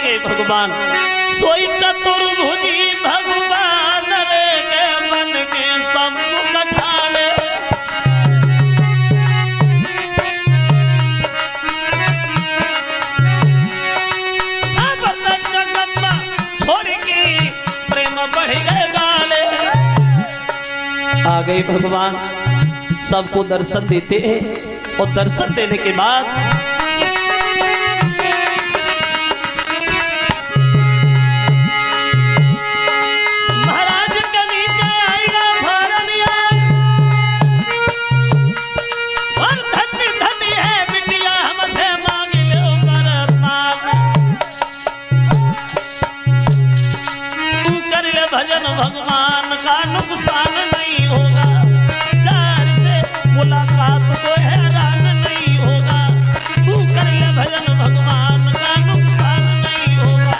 आगे भगवान सोई चतुर्भुजी भगवान रे के मन के सम्मुख ठाणे। सब जगम्मा छोड़ के प्रेम बढ़ गए गाले। आ गए भगवान सबको दर्शन देते हैं और दर्शन देने के बाद महाराज के नीचे आएगा भारनियान और धन्य धन्य है बिटिया हमसे मांग लो वरदान। तू कर ले भजन भगवान का नुकसान नहीं होगा, मुलाकात को हैरान नहीं होगा। तू कर ले भजन भगवान का नुकसान नहीं होगा।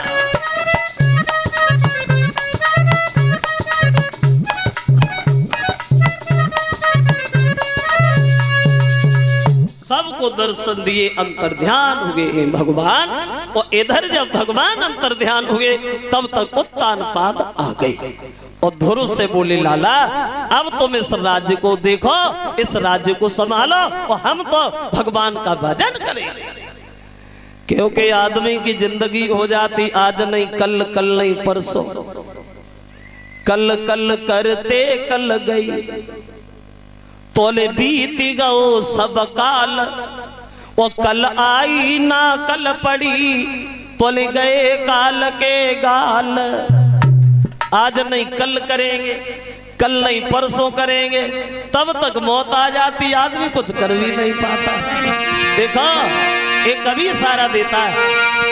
सबको दर्शन दिए, अंतर ध्यान हो गए हैं भगवान। और इधर जब भगवान अंतर ध्यान हो गए तब तक उत्तान पाद आ गई और धुरु से बोले लाला अब तुम इस राज्य को देखो, इस राज्य को संभालो और हम तो भगवान का भजन करेंगे। क्योंकि आदमी की जिंदगी हो जाती आज नहीं कल, कल नहीं परसों, कल कल करते कल गई तोले बीती गओ सब काल। वो कल आई ना कल पड़ी तोले गए काल के गाल। आज नहीं कल करेंगे, कल नहीं परसों करेंगे, तब तक मौत आ जाती, आदमी कुछ कर भी नहीं पाता। देखो एक कवि इशारा देता है,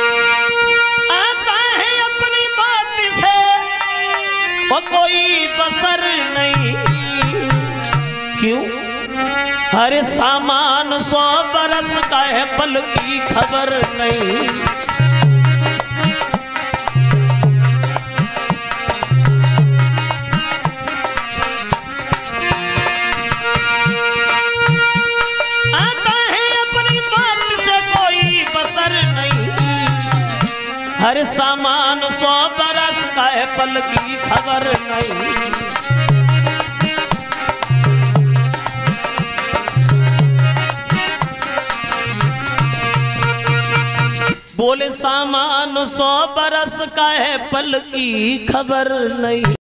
आता है अपनी बात से और कोई बसर नहीं। क्यों? हर सामान 100 बरस का है पल की खबर नहीं। हर सामान 100 बरस का है पल की खबर नहीं। बोले सामान 100 बरस का है पल की खबर नहीं।